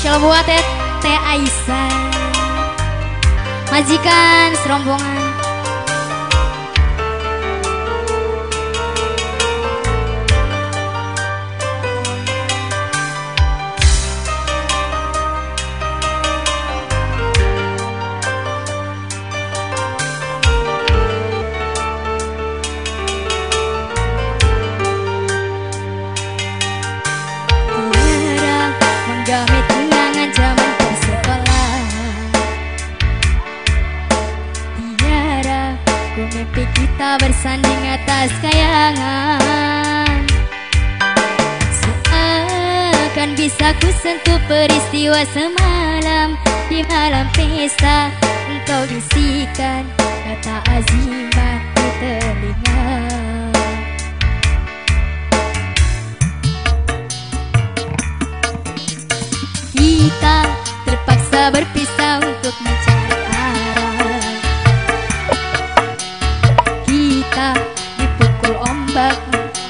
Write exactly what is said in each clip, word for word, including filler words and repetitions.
spesial buat Teh Teh Aisyah, majikan serombongan. Menggami kenangan zaman bersekolah, tiara ku mimpi kita bersanding atas kayangan. Seakan bisa ku sentuh peristiwa semalam. Di malam pesta engkau bisikan kata azimat di telinga. Kita terpaksa berpisah untuk mencari arah. Kita dipukul ombak.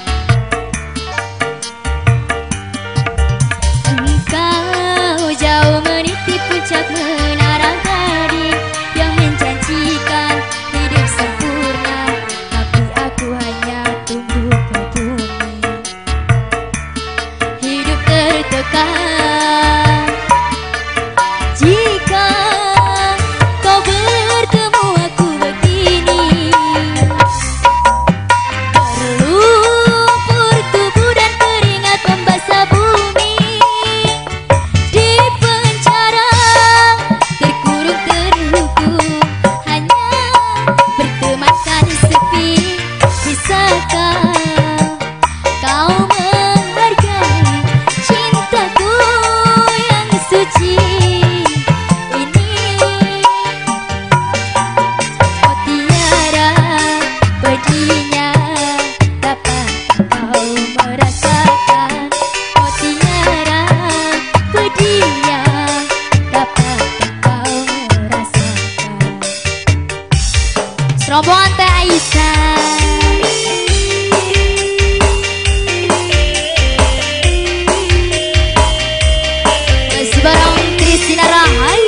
Engkau jauh meniti puncak menara gading yang menjanjikan hidup sempurna, tapi aku hanya tumbuh ke bumi. Hidup tertekan. Jika kau bertemu aku begini, terlumpur tubuh dan keringat membasah bumi. Di penjara terkurung terhukum, hanya bertemankan sepi. Bisakah kau menghargai cintaku yang suci? Rombongan Teh Aisyah, masih bareng Christina Rahai.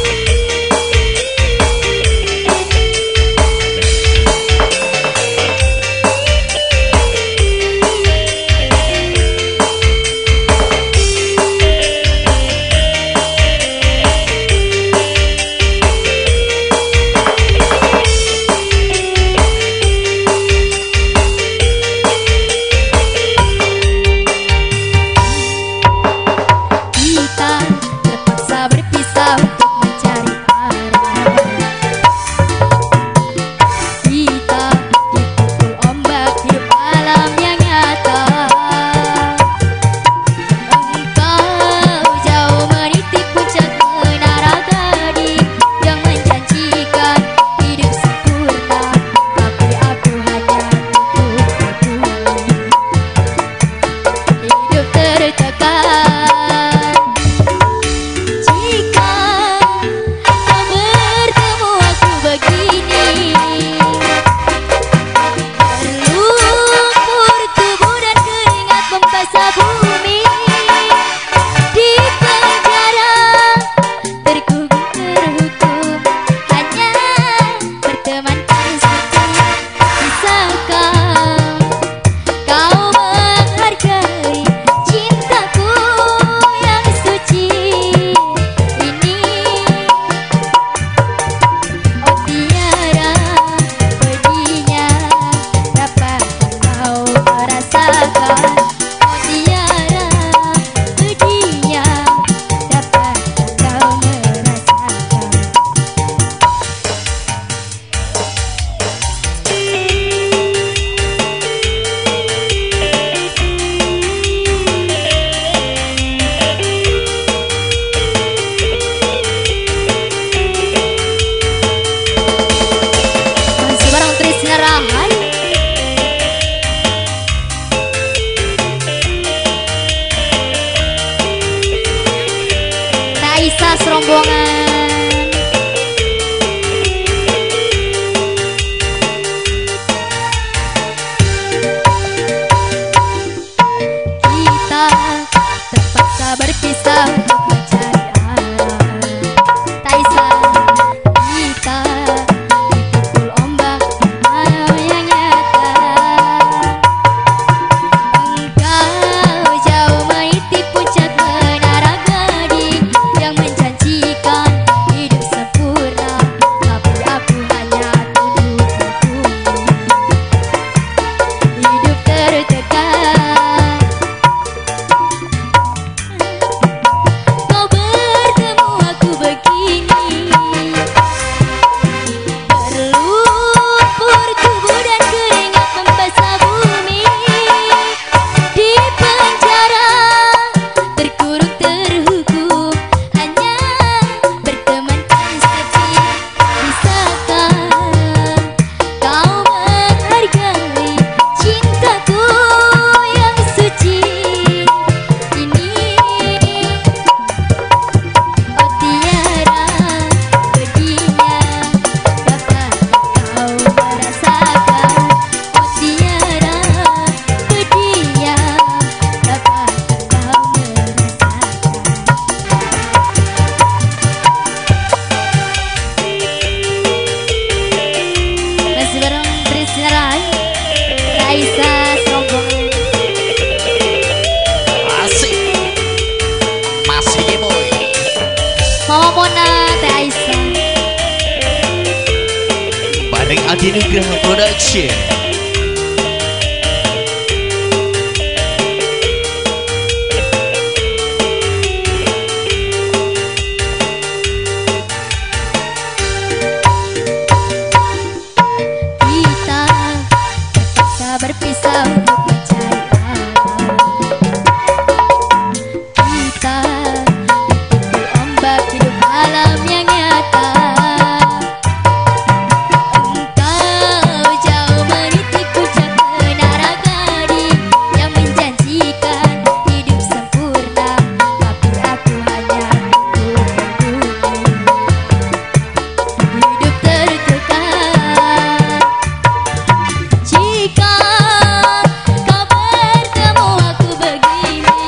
Serombongan kita terpaksa berpisah untuk mencari Mama Mona Teh Aisyah. Bareng Adi Nugraha Production. Kita terpaksa berpisah untuk mencari alam. Kita ditipu ombak hidup alam yang nyata. Engkau jauh meniti puncak menara gading yang menjanjikan hidup sempurna, tapi aku hanya untuk menunggu hidup tertekan. Jika kau bertemu aku begini,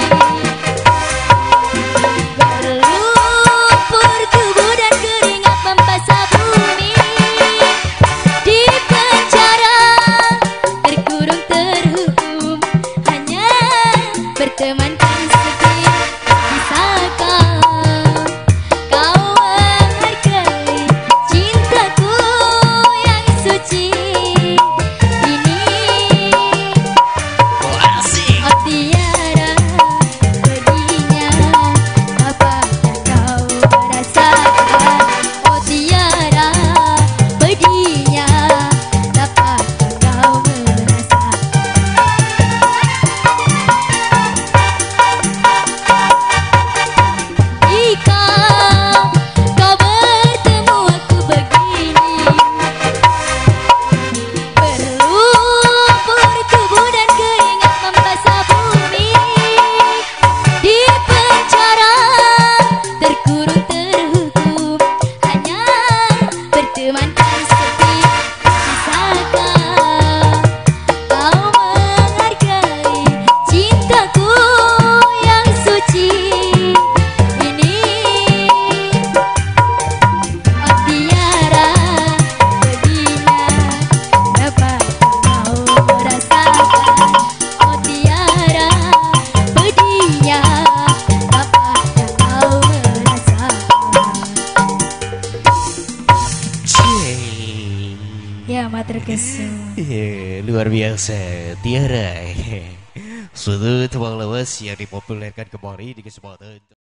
berlumpur tubuh dan keringat membasah bumi, di penjara terkurung terhukum, hanya bertemankan sepi. Bisakah kau menghargai cintaku yang suci ini? Oh asik. Oh tiada pedihnya apakah kau merasakan? Oh tiada pedihnya apakah kau merasakan? Jika kau bertemu aku begini, berlumpur tubuh dan keringat membasah bumi, di penjara terkurung terhukum, hanya bertemankan sepi. Bisakah kau menghargai cintaku yang suci ini? Oh tiada pedihnya dapat kau merasakan. Oh tiada pedihnya dapat kau merasakan. Cing. Ya matur kesuwun. Eh, luar biasa Tiara. Suatu tebang lawas yang dipopulerkan kembali di kesempatan